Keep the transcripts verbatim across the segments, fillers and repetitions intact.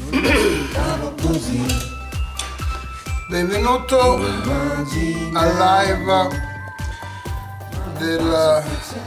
Benvenuto al live del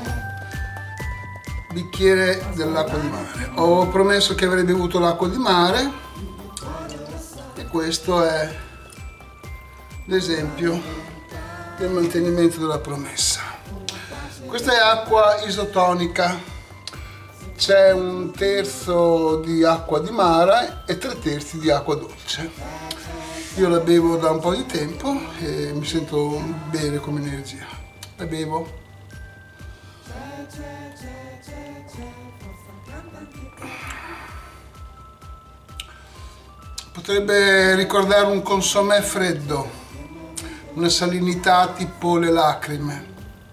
bicchiere dell'acqua di mare. Ho promesso che avrei bevuto l'acqua di mare e questo è l'esempio del mantenimento della promessa. Questa è acqua isotonica. C'è un terzo di acqua di mare e tre terzi di acqua dolce. Io la bevo da un po' di tempo e mi sento bene come energia. La bevo. Potrebbe ricordare un consomè freddo, una salinità tipo le lacrime.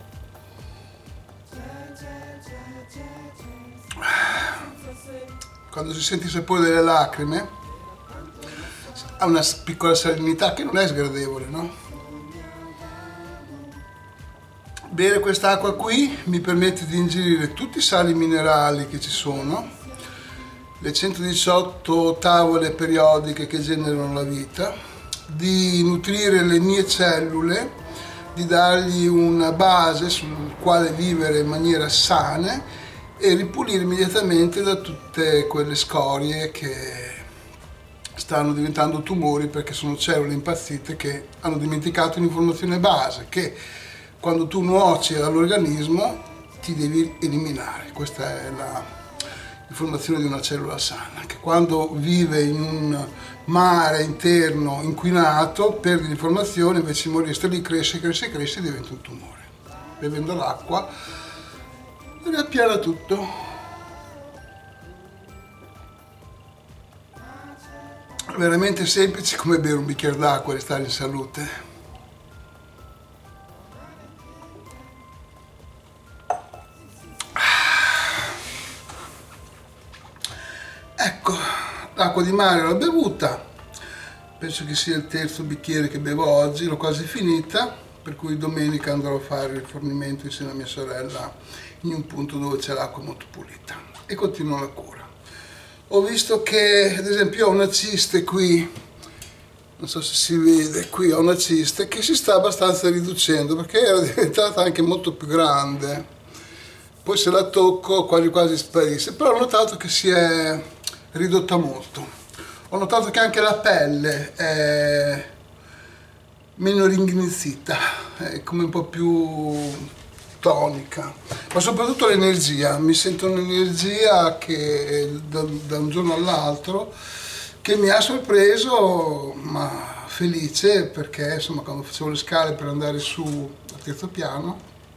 Quando si sente il sapore delle lacrime ha una piccola salinità che non è sgradevole, no? Bere quest'acqua qui mi permette di ingerire tutti i sali minerali che ci sono, le centodiciotto tavole periodiche che generano la vita, di nutrire le mie cellule, di dargli una base sul quale vivere in maniera sana e ripulire immediatamente da tutte quelle scorie che stanno diventando tumori perché sono cellule impazzite che hanno dimenticato un'informazione base che quando tu nuoci all'organismo ti devi eliminare. Questa è l'informazione di una cellula sana, che quando vive in un mare interno inquinato perde l'informazione, invece di morire sta lì, cresce, cresce, cresce e diventa un tumore. Bevendo l'acqua riappiana tutto. È veramente semplice come bere un bicchiere d'acqua e restare in salute. Ecco, l'acqua di mare l'ho bevuta, penso che sia il terzo bicchiere che bevo oggi, l'ho quasi finita, per cui domenica andrò a fare il fornimento insieme a mia sorella in un punto dove c'è l'acqua molto pulita e continuo la cura. Ho visto che ad esempio ho una ciste qui, non so se si vede, qui ho una ciste che si sta abbastanza riducendo perché era diventata anche molto più grande, poi se la tocco quasi quasi sparisce, però ho notato che si è ridotta molto. Ho notato che anche la pelle è meno ringhinizzita, è come un po' più tonica, ma soprattutto l'energia. Mi sento un'energia che da, da un giorno all'altro che mi ha sorpreso, ma felice, perché insomma quando facevo le scale per andare su al terzo piano,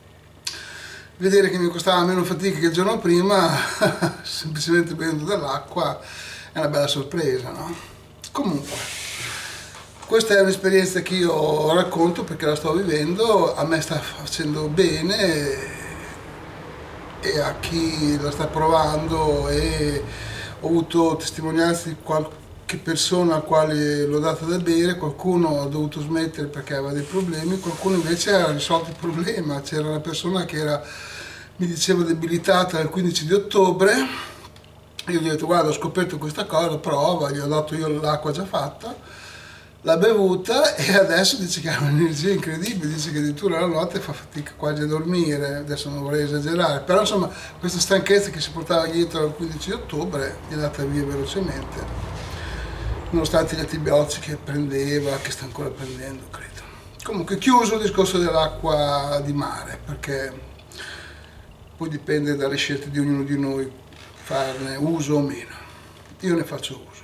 vedere che mi costava meno fatica che il giorno prima semplicemente bevendo dell'acqua è una bella sorpresa, no? Comunque questa è un'esperienza che io racconto perché la sto vivendo, a me sta facendo bene e a chi la sta provando, e ho avuto testimonianze di qualche persona al quale l'ho data da bere, qualcuno ha dovuto smettere perché aveva dei problemi, qualcuno invece ha risolto il problema. C'era una persona che era, mi diceva, debilitata il quindici di ottobre, io gli ho detto guarda ho scoperto questa cosa, prova, gli ho dato io l'acqua già fatta, l'ha bevuta e adesso dice che ha un'energia incredibile, dice che addirittura la notte fa fatica quasi a dormire, adesso non vorrei esagerare, però insomma questa stanchezza che si portava dietro al quindici di ottobre è andata via velocemente, nonostante gli antibiotici che prendeva, che sta ancora prendendo, credo. Comunque chiuso il discorso dell'acqua di mare, perché poi dipende dalle scelte di ognuno di noi farne uso o meno. Io ne faccio uso.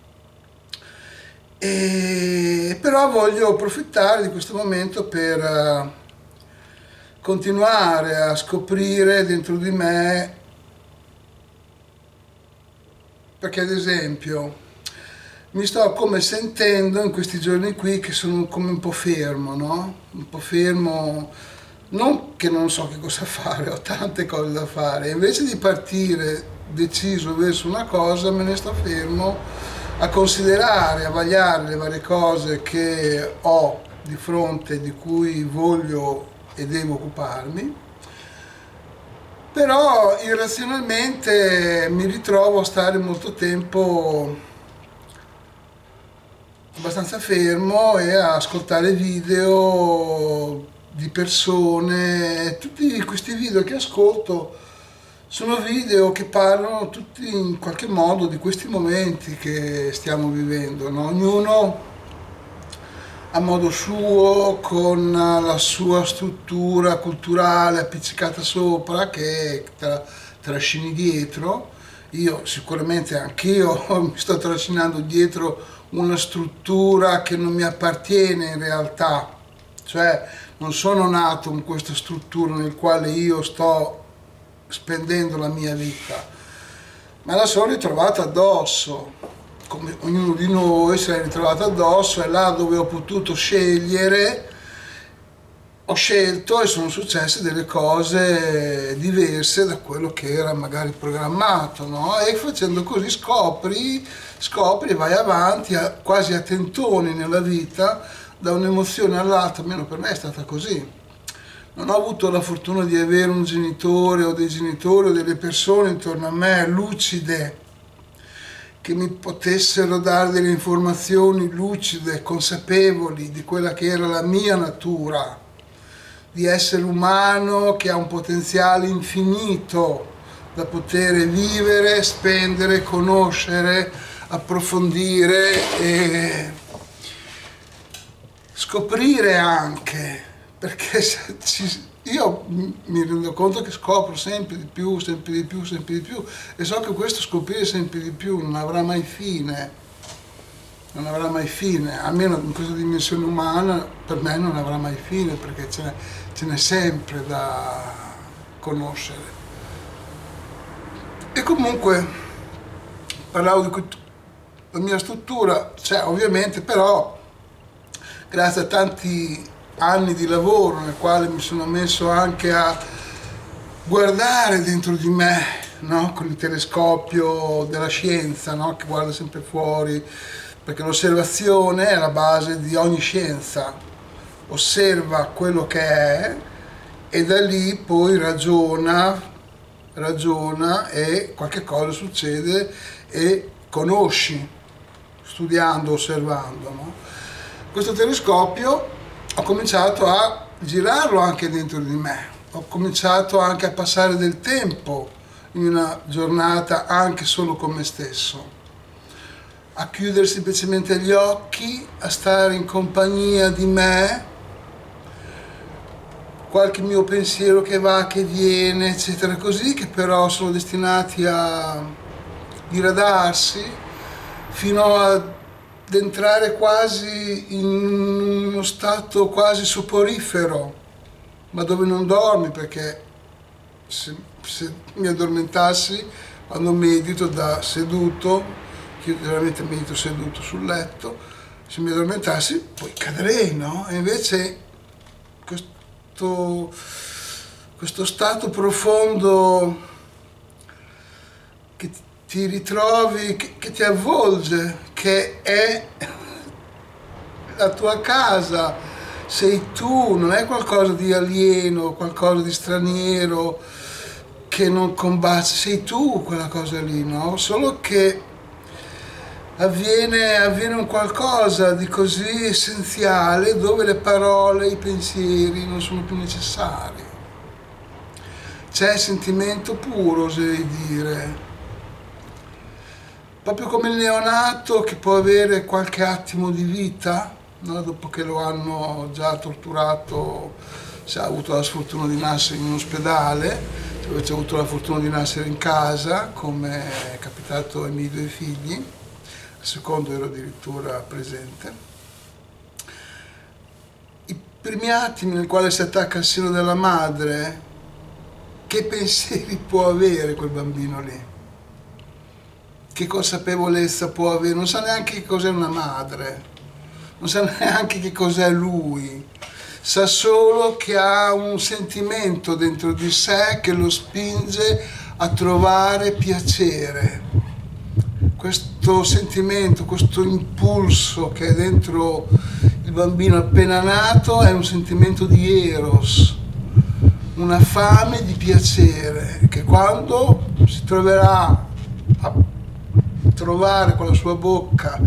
E però voglio approfittare di questo momento per uh, continuare a scoprire dentro di me, perché ad esempio mi sto come sentendo in questi giorni qui che sono come un po' fermo, no? Un po' fermo, non che non so che cosa fare, ho tante cose da fare, invece di partire deciso verso una cosa me ne sto fermo a considerare, a vagliare le varie cose che ho di fronte, di cui voglio e devo occuparmi, però irrazionalmente mi ritrovo a stare molto tempo abbastanza fermo e a ascoltare video di persone. Tutti questi video che ascolto sono video che parlano tutti in qualche modo di questi momenti che stiamo vivendo, no? Ognuno a modo suo, con la sua struttura culturale appiccicata sopra, che te la trascini dietro. Io sicuramente anch'io mi sto trascinando dietro una struttura che non mi appartiene in realtà, cioè non sono nato in questa struttura nel quale io sto spendendo la mia vita, ma la sono ritrovata addosso. Come ognuno di noi se l'è ritrovato addosso, e là dove ho potuto scegliere, ho scelto e sono successe delle cose diverse da quello che era magari programmato, no? E facendo così scopri, scopri e vai avanti a, quasi a tentoni nella vita, da un'emozione all'altra. Almeno per me è stata così. Non ho avuto la fortuna di avere un genitore o dei genitori o delle persone intorno a me lucide, che mi potessero dare delle informazioni lucide, consapevoli di quella che era la mia natura, di essere umano che ha un potenziale infinito da poter vivere, spendere, conoscere, approfondire e scoprire anche, perché ci, io mi rendo conto che scopro sempre di più, sempre di più, sempre di più, e so che questo scoprire sempre di più non avrà mai fine, non avrà mai fine, almeno in questa dimensione umana per me non avrà mai fine, perché ce n'è sempre da conoscere. E comunque parlavo di la mia struttura, cioè ovviamente, però grazie a tanti anni di lavoro nel quale mi sono messo anche a guardare dentro di me, no? Con il telescopio della scienza, no? Che guarda sempre fuori, perché l'osservazione è la base di ogni scienza. Osserva quello che è e da lì poi ragiona, ragiona e qualche cosa succede e conosci, studiando, osservando, no? Questo telescopio ho cominciato a girarlo anche dentro di me, ho cominciato anche a passare del tempo in una giornata anche solo con me stesso, a chiudere semplicemente gli occhi, a stare in compagnia di me, qualche mio pensiero che va, che viene, eccetera, così, che però sono destinati a diradarsi fino a ad entrare quasi in uno stato quasi soporifero, ma dove non dormi, perché se, se mi addormentassi quando medito da seduto, che io generalmente medito seduto sul letto, se mi addormentassi poi cadrei, no? E invece questo, questo stato profondo che ti ritrovi, che, che ti avvolge, che è la tua casa, sei tu, non è qualcosa di alieno, qualcosa di straniero che non combacia, sei tu quella cosa lì, no? Solo che avviene, avviene un qualcosa di così essenziale dove le parole, i pensieri non sono più necessari. C'è sentimento puro, oserei dire. Proprio come il neonato che può avere qualche attimo di vita, no? Dopo che lo hanno già torturato, se ha avuto la sfortuna di nascere in un ospedale, se invece ha avuto la fortuna di nascere in casa, come è capitato ai miei due figli, al secondo ero addirittura presente. I primi attimi nel quale si attacca al seno della madre, che pensieri può avere quel bambino lì? Che consapevolezza può avere? Non sa neanche che cos'è una madre, non sa neanche che cos'è lui, sa solo che ha un sentimento dentro di sé che lo spinge a trovare piacere. Questo sentimento, questo impulso che è dentro il bambino appena nato è un sentimento di eros, una fame di piacere che quando si troverà a trovare con la sua bocca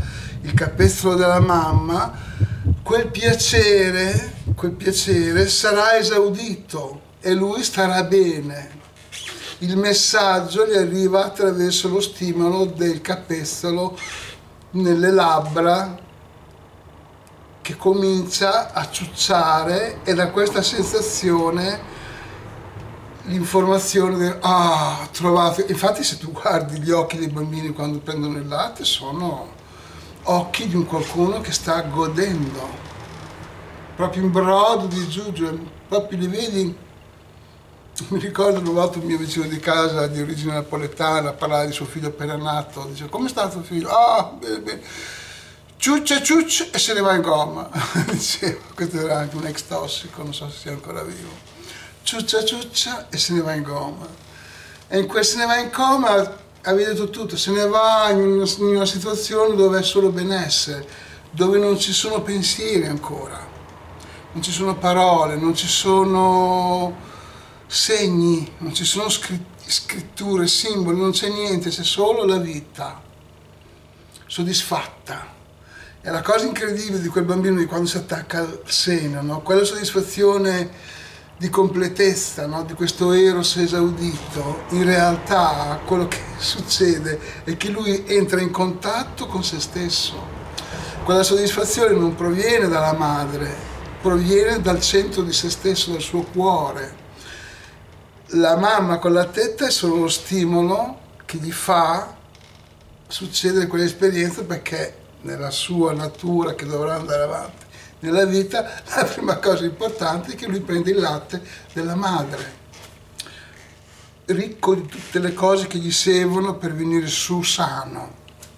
il capezzolo della mamma, quel piacere, quel piacere sarà esaudito e lui starà bene. Il messaggio gli arriva attraverso lo stimolo del capezzolo nelle labbra, che comincia a ciucciare, e da questa sensazione l'informazione del ah, trovato. Infatti se tu guardi gli occhi dei bambini quando prendono il latte, sono occhi di un qualcuno che sta godendo, proprio in brodo di giuggiole, proprio li vedi. Mi ricordo una volta un mio vicino di casa di origine napoletana parlava di suo figlio appena nato, diceva: come sta tuo figlio? Ah, bene, bene. Ciuccia, ciuccia e se ne va in coma. Diceva, questo era anche un ex tossico, non so se sia ancora vivo. Ciuccia, ciuccia e se ne va in coma. E in quel se ne va in coma avete detto tutto, se ne va in una, in una situazione dove è solo benessere, dove non ci sono pensieri ancora, non ci sono parole, non ci sono segni, non ci sono scritture, simboli, non c'è niente, c'è solo la vita soddisfatta. E la cosa incredibile di quel bambino, di quando si attacca al seno, no? Quella soddisfazione di completezza, no? Di questo eros esaudito, in realtà quello che succede è che lui entra in contatto con se stesso. Quella soddisfazione non proviene dalla madre, proviene dal centro di se stesso, dal suo cuore. La mamma con la tetta è solo lo stimolo che gli fa succedere quell'esperienza, perché nella sua natura che dovrà andare avanti nella vita, la prima cosa importante è che lui prende il latte della madre, ricco di tutte le cose che gli servono per venire su sano.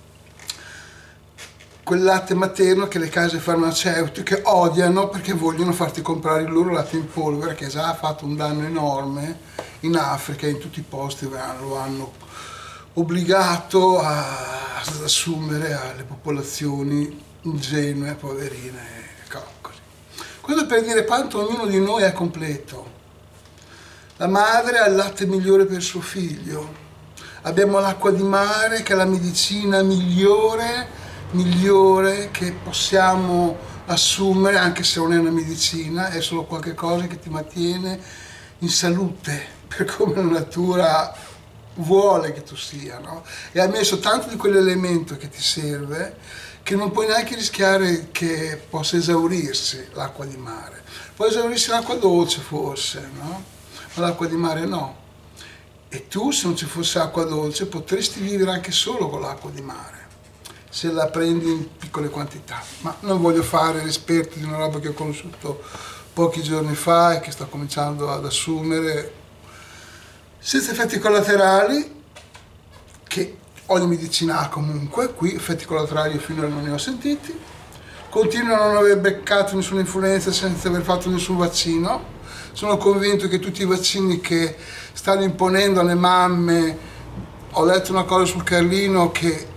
Quel latte materno che le case farmaceutiche odiano perché vogliono farti comprare il loro latte in polvere, che già ha fatto un danno enorme in Africa e in tutti i posti dove lo hanno obbligato a, ad assumere alle popolazioni ingenue, poverine, così. Questo per dire quanto ognuno di noi è completo. La madre ha il latte migliore per suo figlio, abbiamo l'acqua di mare che è la medicina migliore migliore che possiamo assumere, anche se non è una medicina, è solo qualche cosa che ti mantiene in salute, per come la natura vuole che tu sia, no? E ha messo tanto di quell'elemento che ti serve che non puoi neanche rischiare che possa esaurirsi l'acqua di mare. Può esaurirsi l'acqua dolce forse, no? Ma l'acqua di mare no. E tu, se non ci fosse acqua dolce, potresti vivere anche solo con l'acqua di mare, se la prendi in piccole quantità. Ma non voglio fare l'esperto di una roba che ho conosciuto pochi giorni fa e che sto cominciando ad assumere, senza effetti collaterali, che ogni medicina ha comunque. Qui effetti collaterali io finora non ne ho sentiti, continuo a non aver beccato nessuna influenza senza aver fatto nessun vaccino. Sono convinto che tutti i vaccini che stanno imponendo alle mamme, ho letto una cosa sul Carlino, che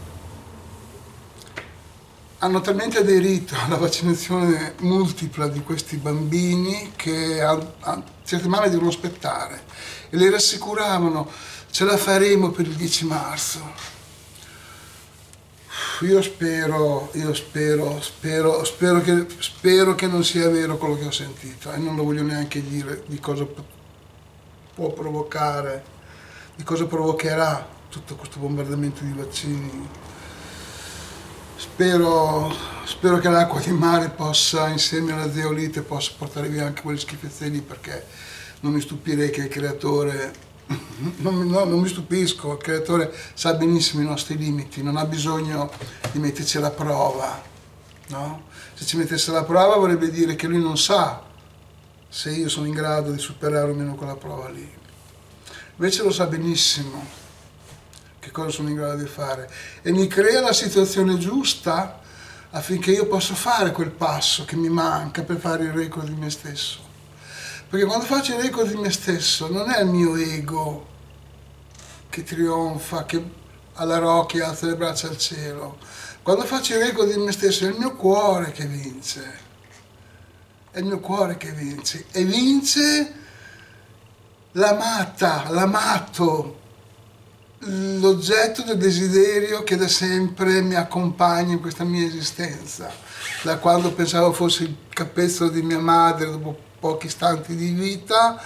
hanno talmente aderito alla vaccinazione multipla di questi bambini che a, a, certe mamme devono aspettare, e le rassicuravano: ce la faremo per il dieci marzo. Io spero, io spero, spero, spero che, spero che non sia vero quello che ho sentito, e non lo voglio neanche dire di cosa può provocare, di cosa provocherà tutto questo bombardamento di vaccini. Spero, spero che l'acqua di mare possa, insieme alla zeolite, possa portare via anche quelle schifezze lì, perché non mi stupirei che il creatore, non, no, non mi stupisco, il creatore sa benissimo i nostri limiti, non ha bisogno di metterci alla prova, no? Se ci mettesse alla prova vorrebbe dire che lui non sa se io sono in grado di superare o meno quella prova lì. Invece lo sa benissimo che cosa sono in grado di fare, e mi crea la situazione giusta affinché io possa fare quel passo che mi manca per fare il record di me stesso. Perché quando faccio il record di me stesso non è il mio ego che trionfa, che alla Rocky alza le braccia al cielo. Quando faccio il record di me stesso è il mio cuore che vince, è il mio cuore che vince, e vince l'amata, l'amato, l'oggetto del desiderio che da sempre mi accompagna in questa mia esistenza, da quando pensavo fosse il capezzolo di mia madre dopo pochi istanti di vita,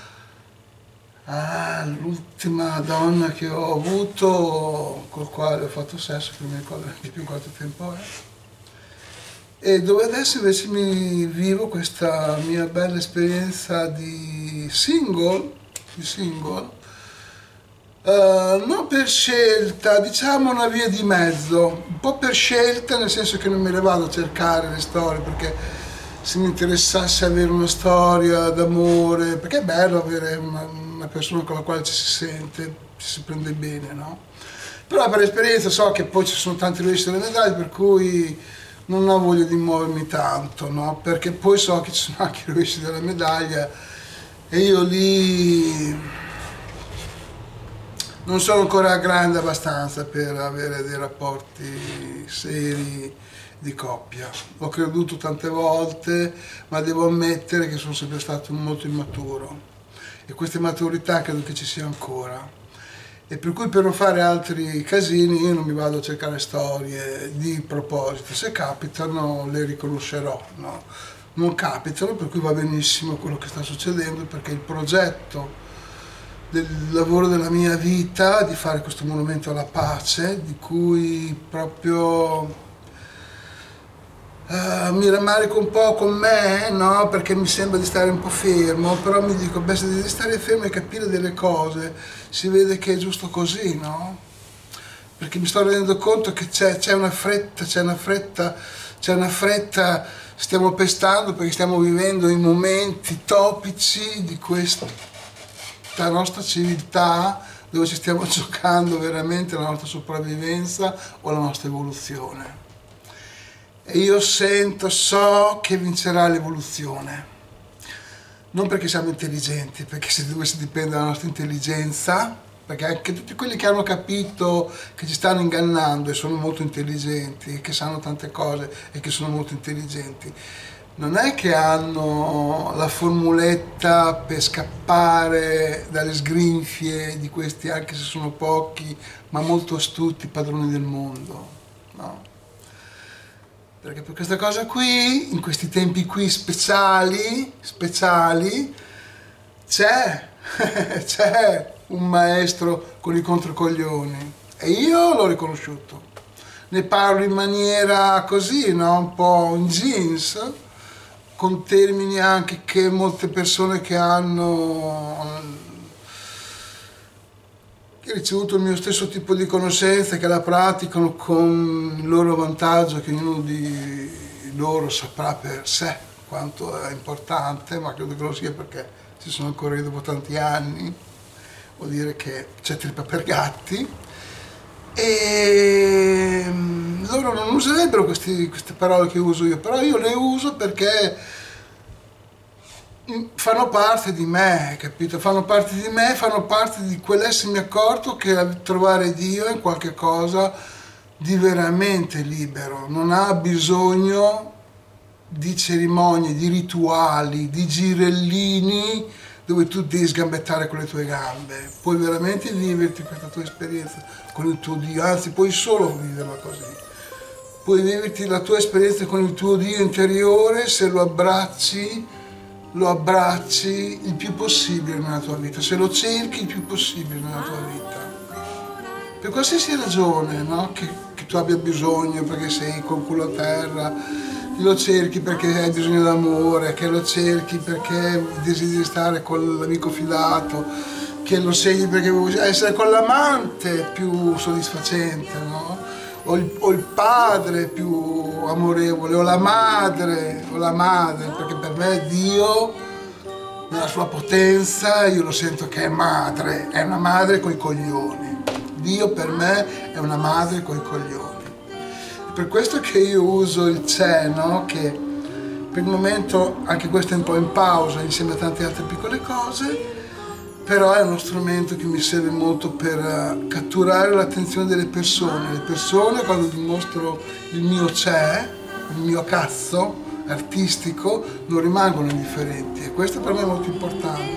ah, l'ultima donna che ho avuto, col quale ho fatto sesso, che non mi ricordo neanche più quanto tempo è, e dove adesso invece mi vivo questa mia bella esperienza di single, di single, Uh, non per scelta, diciamo una via di mezzo, un po' per scelta, nel senso che non me le vado a cercare le storie, perché se mi interessasse avere una storia d'amore, perché è bello avere una, una persona con la quale ci si sente, ci si prende bene, no? Però per esperienza so che poi ci sono tanti rovesci delle medaglie, per cui non ho voglia di muovermi tanto, no? Perché poi so che ci sono anche i rovesci della medaglia e io lì non sono ancora grande abbastanza per avere dei rapporti seri di coppia. Ho creduto tante volte, ma devo ammettere che sono sempre stato molto immaturo e questa immaturità credo che ci sia ancora. E per cui, per non fare altri casini, io non mi vado a cercare storie di proposito. Se capitano le riconoscerò, no? Non capitano, per cui va benissimo quello che sta succedendo, perché il progetto del lavoro della mia vita, di fare questo monumento alla pace, di cui proprio uh, mi rammarico un po' con me, no? Perché mi sembra di stare un po' fermo, però mi dico, beh, se devi stare fermo e capire delle cose, si vede che è giusto così, no? Perché mi sto rendendo conto che c'è una fretta, c'è una fretta, c'è una fretta, stiamo pestando perché stiamo vivendo i momenti topici di questo la nostra civiltà, dove ci stiamo giocando veramente la nostra sopravvivenza o la nostra evoluzione. E io sento, so che vincerà l'evoluzione. Non perché siamo intelligenti, perché se dovesse dipendere dalla nostra intelligenza, perché anche tutti quelli che hanno capito che ci stanno ingannando e sono molto intelligenti, che sanno tante cose e che sono molto intelligenti, non è che hanno la formuletta per scappare dalle sgrinfie di questi, anche se sono pochi, ma molto astuti padroni del mondo, no? Perché per questa cosa qui, in questi tempi qui speciali, speciali, c'è, c'è un maestro con i controcoglioni e io l'ho riconosciuto. Ne parlo in maniera così, no? Un po' in jeans, con termini anche che molte persone che hanno ricevuto il mio stesso tipo di conoscenze, che la praticano con il loro vantaggio, che ognuno di loro saprà per sé quanto è importante, ma credo che lo sia perché ci sono ancora io dopo tanti anni, vuol dire che c'è trippa per gatti. E loro non userebbero questi, queste parole che uso io, però io le uso perché fanno parte di me, capito? Fanno parte di me, fanno parte di quell'essermi accorto che trovare Dio è qualche cosa di veramente libero, non ha bisogno di cerimonie, di rituali, di girellini dove tu devi sgambettare con le tue gambe. Puoi veramente viverti questa tua esperienza con il tuo Dio, anzi puoi solo viverla così. Puoi viverti la tua esperienza con il tuo Dio interiore se lo abbracci, lo abbracci il più possibile nella tua vita, se lo cerchi il più possibile nella tua vita. Per qualsiasi ragione, no? che, che tu abbia bisogno, perché sei col culo a terra, lo cerchi perché hai bisogno d'amore, che lo cerchi perché desideri stare con l'amico fidato, che lo segni perché vuoi essere con l'amante più soddisfacente, no? O il, o il padre più amorevole, o la madre, o la madre, perché per me Dio, nella sua potenza, io lo sento che è madre, è una madre coi coglioni. Dio per me è una madre coi coglioni. Per questo che io uso il c'è, no? Che per il momento anche questo è un po' in pausa insieme a tante altre piccole cose, però è uno strumento che mi serve molto per catturare l'attenzione delle persone. Le persone, quando dimostro il mio c'è, il mio cazzo artistico, non rimangono indifferenti e questo per me è molto importante.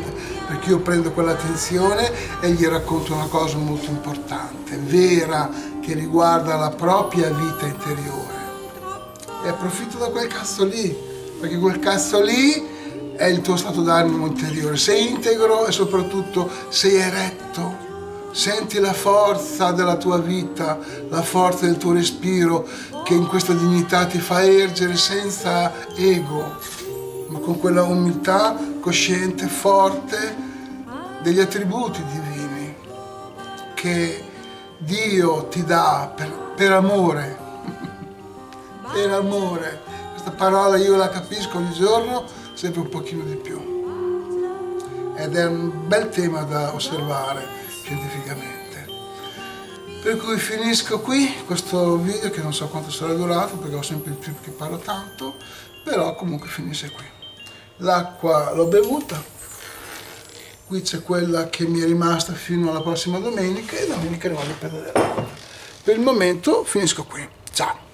perché io prendo quell'attenzione e gli racconto una cosa molto importante, vera, che riguarda la propria vita interiore. E approfitto da quel cazzo lì, perché quel cazzo lì è il tuo stato d'animo interiore. Sei integro e soprattutto sei eretto. Senti la forza della tua vita, la forza del tuo respiro che in questa dignità ti fa ergere senza ego, ma con quella umiltà cosciente, forte degli attributi divini che Dio ti dà per, per amore. Per amore. Questa parola io la capisco ogni giorno sempre un pochino di più. Ed è un bel tema da osservare scientificamente. Per cui finisco qui questo video, che non so quanto sarà durato perché ho sempre il trip che parlo tanto, però comunque finisce qui. L'acqua l'ho bevuta, qui c'è quella che mi è rimasta fino alla prossima domenica e domenica ne vado a pedalare. Per il momento finisco qui, ciao!